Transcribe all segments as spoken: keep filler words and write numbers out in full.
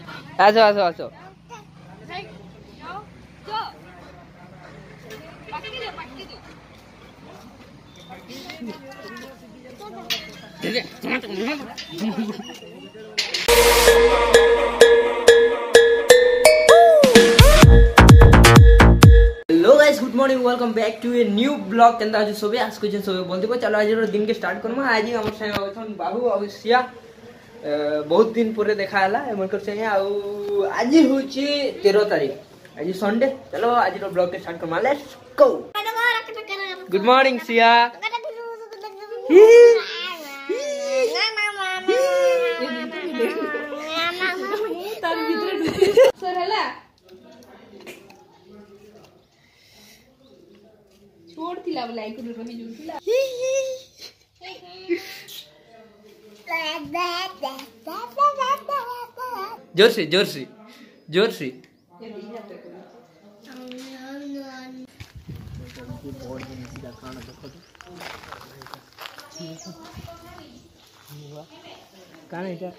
आसो आसो आसो hello guys, good morning, welcome back to a new blog. केंदा आज सोबे आज कुछ सोबे बोलते को चलो आज दिन के स्टार्ट करमा। आज हमर संग अछन बाबू और सिया। बहुत दिन पूरे देखा हला एमकर संग। आ आज होची तेरह तारीख, आज संडे। चलो आज रो ब्लॉग के स्टार्ट करमा, let's go. Good morning Siya. Sir हला छोड़ थिला बोला एक रही जुथिला। जोर से जोर से जोर से कान है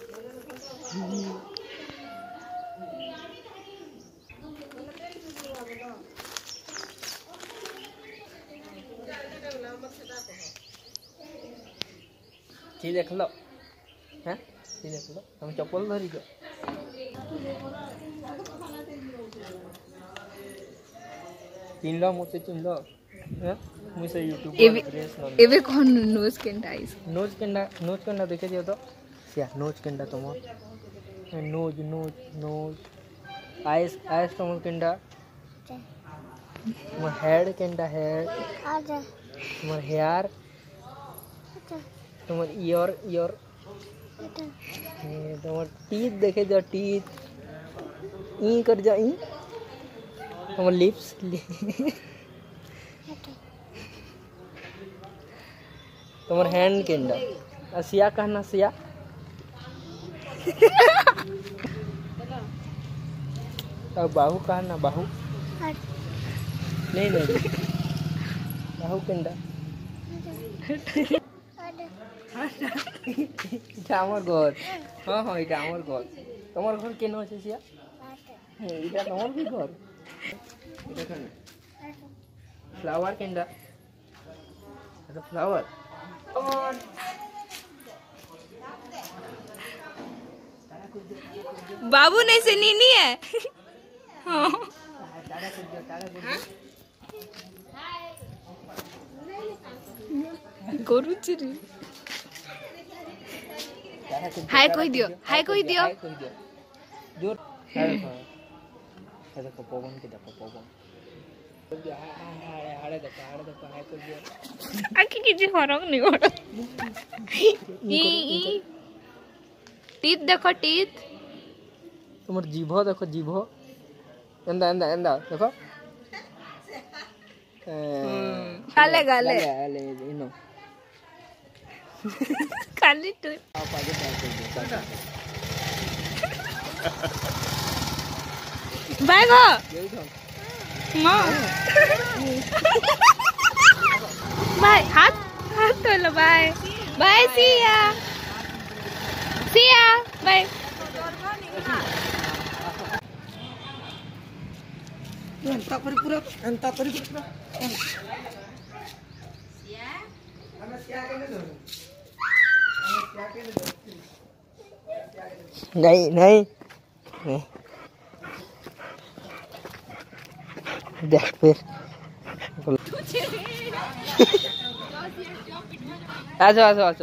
ची देख लो। हाँ ची देख लो, तुम चप्पल धरी जो चिन लो, मुझसे चिन लो। हाँ मुझसे यूट्यूब पर एबे कौन नोज केंडा आइस नोज केंडा नोज केंडा देखे दियो तो सिया नोज केंडा तुम nose nose nose eyes eyes तुम केंडा तुम हेड केंडा हेड तुम हेयर तुम ईयर ईयर तुम टीथ देखे जो टीथ ई कर जा ई तुम लिप्स तुम हैंड केंडा सिया कहना सिया अब बाहु कहना बाहु नहीं नहीं बाहु केंडा আমার ঘর। হ্যাঁ হ্যাঁ এটা আমার ঘর। তোমার ঘর কেন আছে সিয়া? হ্যাঁ এটা তোমার কি ঘর? এটা কেন ফ্লাওয়ার কেনটা? এটা ফ্লাওয়ার। बाबू ने से नीनी है। हाँ करूची रे। हाय कोई दियो, हाय कोई दियो। जोर हाय हाय देखो पवन के देखो पवन हाय हाय देखो हाय देखो हाय कोई दियो। आखि किछि फरक नहीं पड़ो। ई ई टीथ देखो टीथ। तुमर जीभ देखो जीभ एंदा एंदा एंदा देखो। गाले गाले गाले इनो खाली तो बाय गो मां बाय हाथ हाथ तो लो bye bye Siya Siya bye एंता परी पूरा एंता परी पूरा सिया हम सिया के दो नहीं नहीं देख फिर आसो आसो आसो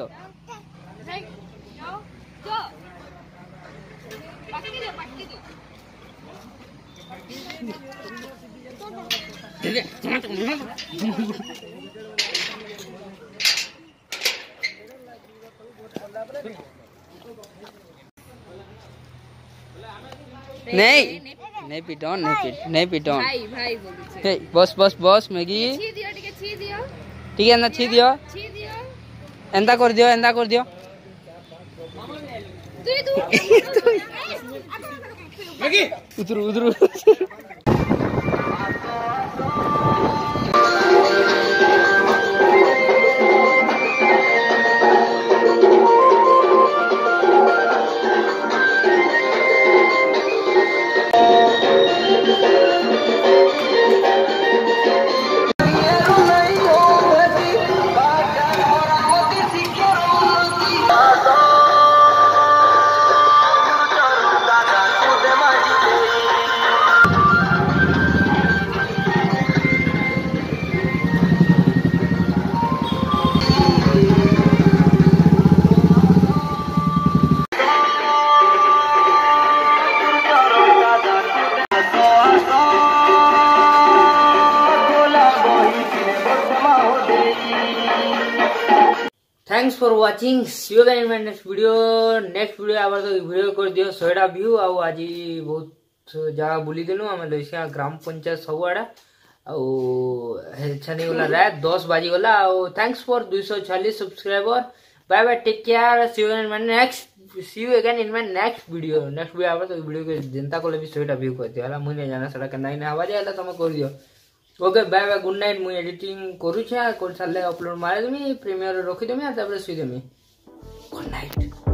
नहीं नहीं पिटोन नहीं पिट नहीं पिटोन भाई भाई बोलू छे बस बस बस मैगी छी दियो टिके छी दियो ठीक है ना छी दियो छी दियो एंदा कर दियो एंदा कर दियो तू तू मैगी उधर उधर thanks for watching see you again in my next video next video आबार तो वीडियो कर दियो सौ व्यू आउ आज बहुत जगह बुली देलु आम लइसिया ग्राम पंचायत सब आड़ा आछा नहीं गला रात दस बाजी गला आउ थैंक्स फॉर दो सौ छियालीस subscriber bye bye take care see you again in my next see you again in my next video next video आबार तो वीडियो के जनता को भी सौ व्यू कर दियो हला मुई नहीं जाना सडा के नहीं आवाज आला तुम कर दियो okay bye bye good night मुई एडिटिंग करू छे कर साले अपलोड मारे देमी प्रीमियर रखी देमी आ तापर सुई देमी गुड नाइट।